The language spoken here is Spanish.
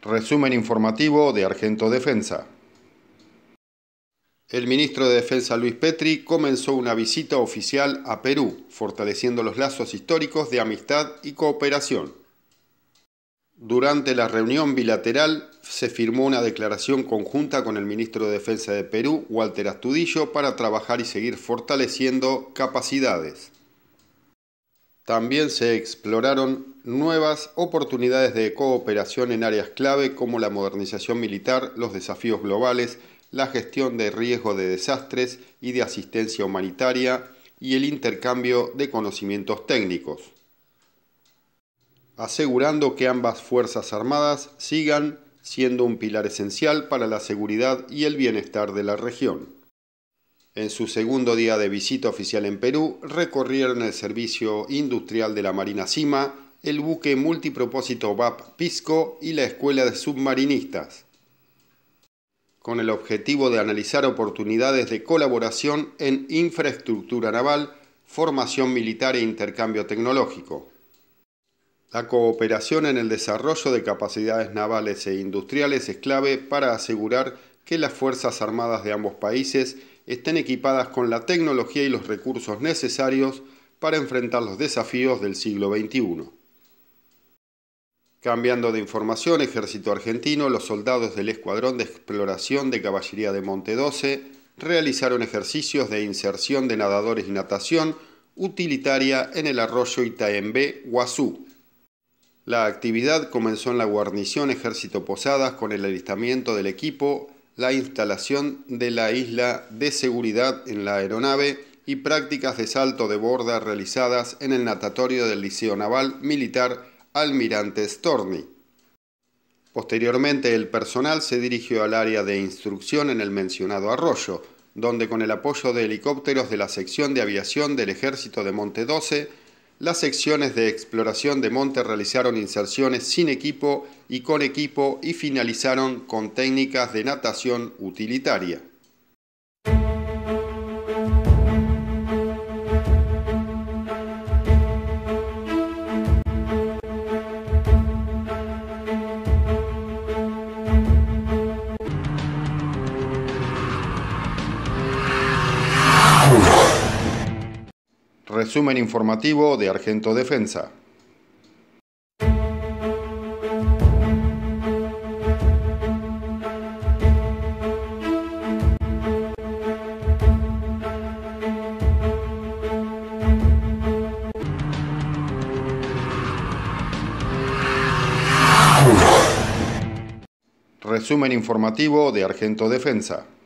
Resumen informativo de Argento Defensa. El ministro de Defensa Luis Petri comenzó una visita oficial a Perú, fortaleciendo los lazos históricos de amistad y cooperación. Durante la reunión bilateral se firmó una declaración conjunta con el ministro de Defensa de Perú, Walter Astudillo, para trabajar y seguir fortaleciendo capacidades. También se exploraron nuevas oportunidades de cooperación en áreas clave como la modernización militar, los desafíos globales, la gestión de riesgo de desastres y de asistencia humanitaria y el intercambio de conocimientos técnicos, asegurando que ambas Fuerzas Armadas sigan siendo un pilar esencial para la seguridad y el bienestar de la región. En su segundo día de visita oficial en Perú, recorrieron el Servicio Industrial de la Marina Cima, el buque multipropósito VAP Pisco y la Escuela de Submarinistas, con el objetivo de analizar oportunidades de colaboración en infraestructura naval, formación militar e intercambio tecnológico. La cooperación en el desarrollo de capacidades navales e industriales es clave para asegurar que las Fuerzas Armadas de ambos países estén equipadas con la tecnología y los recursos necesarios para enfrentar los desafíos del siglo XXI. Cambiando de información, Ejército Argentino, los soldados del Escuadrón de Exploración de Caballería de Monte 12 realizaron ejercicios de inserción de nadadores y natación utilitaria en el arroyo Itaembé, Guazú. La actividad comenzó en la guarnición Ejército Posadas con el alistamiento del equipo, la instalación de la isla de seguridad en la aeronave y prácticas de salto de borda realizadas en el natatorio del Liceo Naval Militar Almirante Storni. Posteriormente, el personal se dirigió al área de instrucción en el mencionado arroyo, donde con el apoyo de helicópteros de la sección de aviación del Ejército de Monte 12, las secciones de exploración de monte realizaron inserciones sin equipo y con equipo y finalizaron con técnicas de natación utilitaria. Resumen informativo de Argento Defensa. Resumen informativo de Argento Defensa.